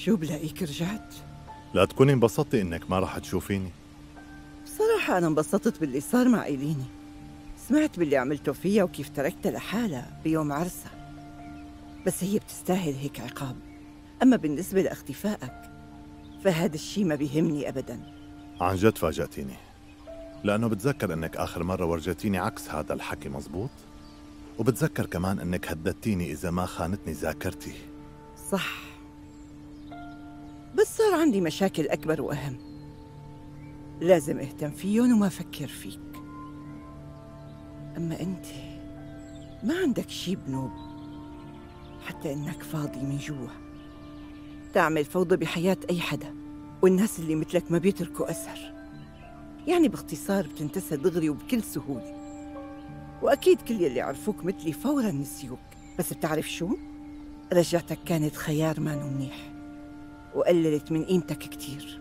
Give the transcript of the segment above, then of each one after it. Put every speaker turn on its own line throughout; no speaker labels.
شو بلاقيك رجعت؟
لا تكوني انبسطتي إنك ما رح تشوفيني.
بصراحة أنا انبسطت باللي صار مع إيليني. سمعت باللي عملته فيها وكيف تركتها لحالها بيوم عرسها، بس هي بتستاهل هيك عقاب. أما بالنسبة لاختفائك فهذا الشي ما بيهمني أبداً.
عن جد فاجأتيني، لأنه بتذكر إنك آخر مرة ورجيتيني عكس هذا الحكي، مزبوط؟ وبتذكر كمان إنك هددتيني إذا ما خانتني ذاكرتي.
صح، بس صار عندي مشاكل أكبر وأهم لازم اهتم فيهم وما فكر فيك. أما أنت ما عندك شي بنوب، حتى إنك فاضي من جوا، تعمل فوضى بحياة أي حدا، والناس اللي مثلك ما بيتركوا أثر. يعني باختصار بتنتسى دغري وبكل سهولة، وأكيد كل يلي عرفوك مثلي فوراً نسيوك. بس بتعرف شو؟ رجعتك كانت خيار مانو منيح، وقللت من قيمتك كتير.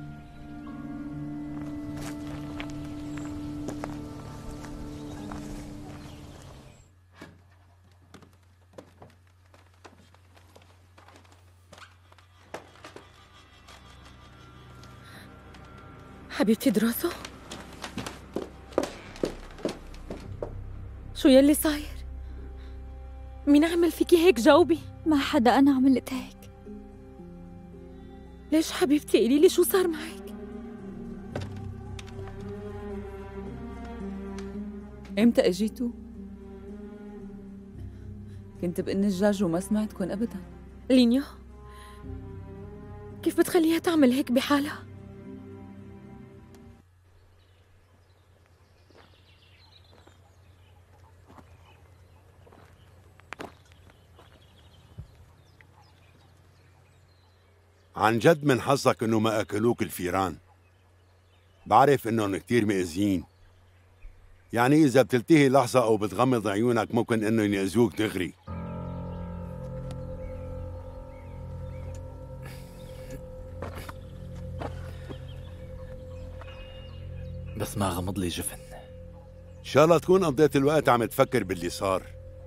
حبيبتي دراسة، شو يلي صاير؟ مين عمل فيكي هيك؟ جاوبي.
ما حدا، أنا عملت هيك.
ليش حبيبتي؟ قولي لي شو صار معك؟
امتى اجيتوا؟ كنت بقن الجاج وما سمعتكن ابدا.
لينيا، كيف بتخليها تعمل هيك بحالها؟
عن جد من حظك انه ما اكلوك الفيران. بعرف انهم كتير مأذيين، يعني اذا بتلتهي لحظة او بتغمض عيونك ممكن انهم يأذوك دغري.
بس ما غمض لي جفن.
ان شاء الله تكون قضيت الوقت عم تفكر باللي صار.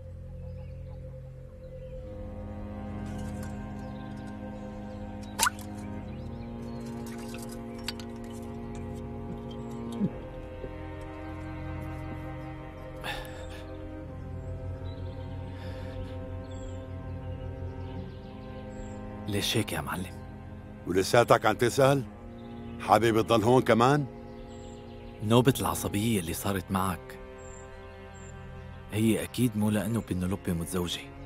ليش هيك يا معلم؟
ولساتك عم تسأل؟ حابب تضل هون كمان؟
نوبة العصبية اللي صارت معك هي أكيد مو لأنه بنلوبي متزوجة.